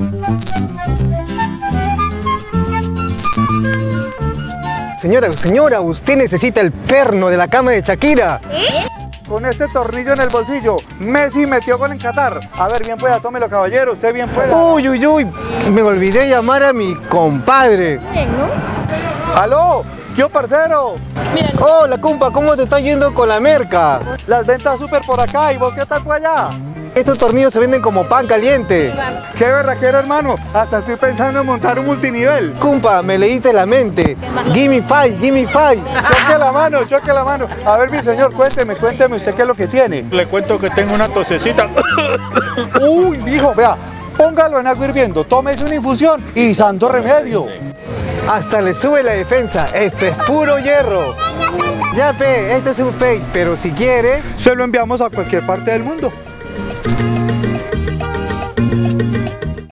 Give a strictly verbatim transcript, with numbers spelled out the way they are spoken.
Señora, señora, usted necesita el perno de la cama de Shakira. ¿Eh? Con este tornillo en el bolsillo, Messi metió gol en Qatar. A ver, bien pueda, tómelo, caballero, usted bien pueda. Uy, uy, uy, me olvidé llamar a mi compadre. ¡Aló! ¿Qué parcero? Mira. Hola, compa, ¿cómo te está yendo con la merca? Las ventas súper por acá, ¿y vos qué tal por allá? Estos tornillos se venden como pan caliente. ¡Qué berraquero, hermano! Hasta estoy pensando en montar un multinivel. Compa, me leíste la mente. Gimme five, gimme five. Choque la mano, choque la mano. A ver, mi señor, cuénteme, cuénteme usted qué es lo que tiene. Le cuento que tengo una tosecita. Uy, mijo, vea, póngalo en agua hirviendo, tómese una infusión y santo remedio. Hasta le sube la defensa. Esto es puro hierro. Ya, pe, este es un fake, pero si quiere, se lo enviamos a cualquier parte del mundo.